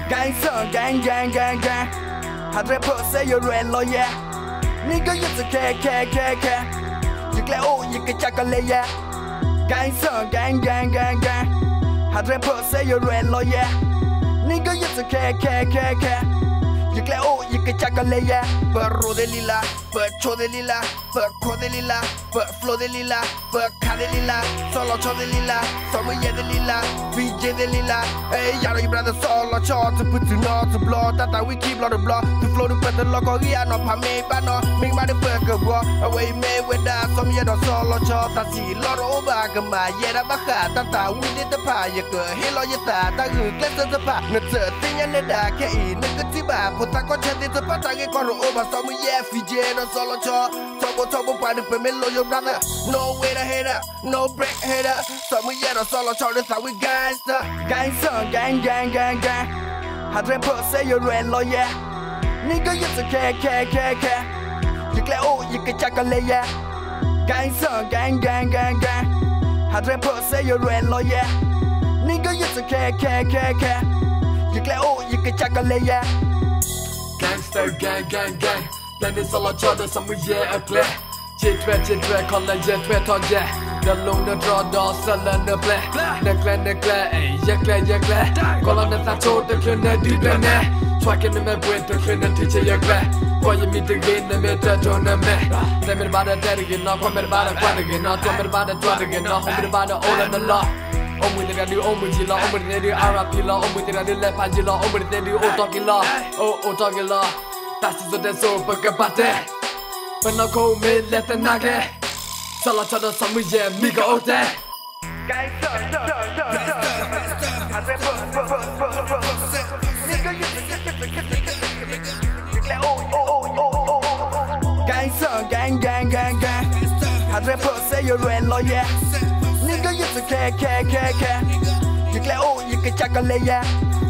Gangster, gang. 100% you're real lawyer. Nigga, you to care. You get you can check a layer. Gangster, gang. 100% you're real lawyer. Nigga, you to care. You get you can check a layer. But roll the lila, but cho the lila, but co the lila, but flow the lila, but cut the lila, solo cho the lila, some yeah the lila, VJ the lila. Hey, y'all, you brother solo cho to put to not to blow. That we keep lot of blow to flow the better logo. Yeah, no, Pame, but no, make my burger walk away, me with that. Some yeah, solo cho, that's a lot of Obama, yeah, that we did the pie, you could hello your dad, that you get the pie, not a thing and the dark, negative. Taco chatting to Patang over some yeah, Fiji, no solo cho. Tobo by the Pamelo, your brother. No way to header, no break header. Some yeah, no solo cho, that's how we gangster. Gang. 100% you're real lawyer. Nigga, you to care. You get you can check a layer. Gangster, gang. 100% you're real lawyer. Nigga, you to care. You get you can check a layer. Gangster, gang. Then it's all a charter, some yeah, a play. Jet, college, jet, the long the draw, door, sell the play. Neglect, call on the tattoo, the cleaner, deep in there. Tracking the map with the cleaner, teacher, your glad. For you meet again, the meter, John, the man. Tell me about the dead again, not comment about the quad again, not talking about the drug again, not talking about the old and the law. With the Omujila, over the Arapilla, over the Lepagilla, over the Otokilla, Otokilla. That's the so Pagabate. But no call me, let the nugget. Salata, some with your Mika Ote. Gang. 100% you're real lawyer. Nigga, you to care. You get you can check a layer.